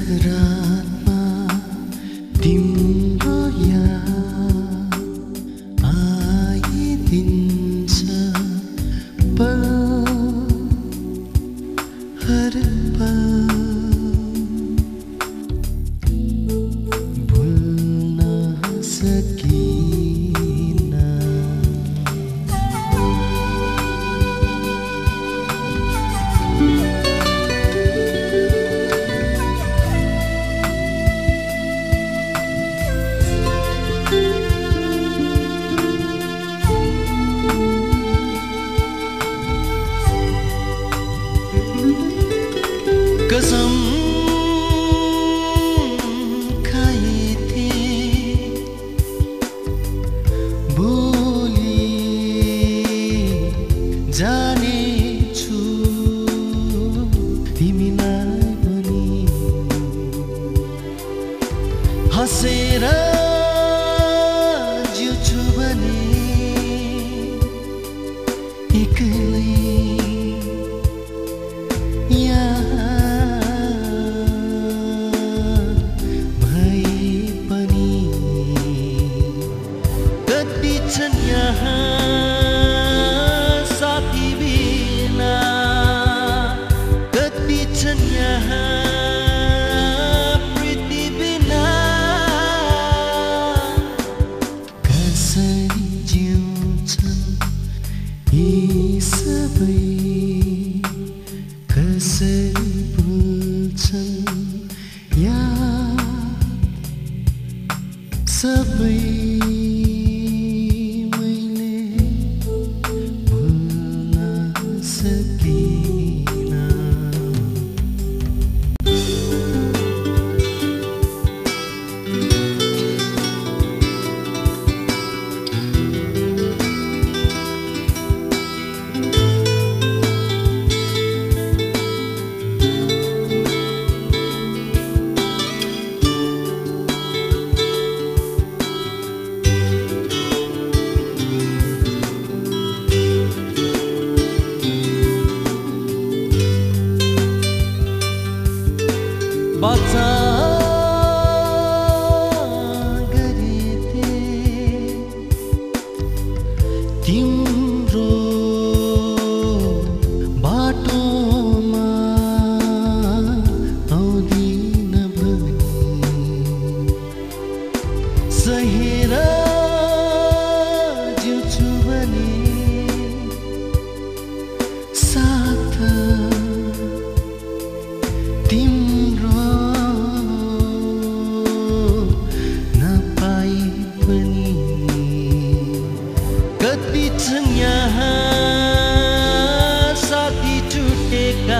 रातमा तिम्रो याद आइदिन्छ पल हर पल भुल्न सकिन कसम खाई थी भोलि जानेछु तिमीलाई पनि हँसेर जिउँछु भने एक्लै साथी बिना कति छन् यहाँ प्रीति बिना कसरी जिउँछन् यी सबै कसरी भुल्छन् याद सबै बाचा गरेथे तिम्रो बाटोमा आउँदिन भनी सहेर जिउँछु भने साथ तिम्रो साथी छुटेका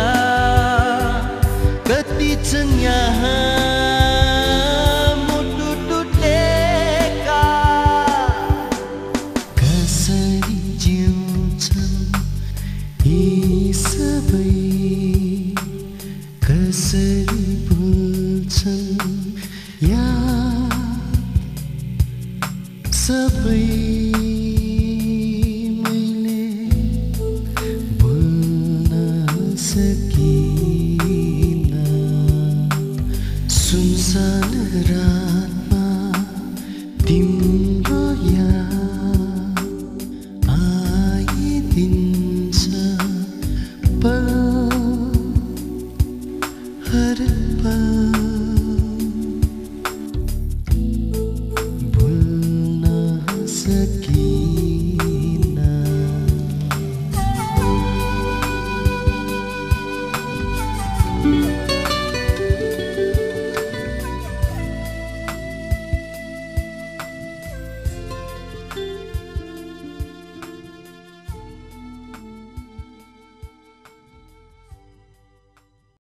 कति छन् यहाँ मुटु टुटेका कसरी जिउँछन् यी सबै कसरी भुल्छन् याद सबै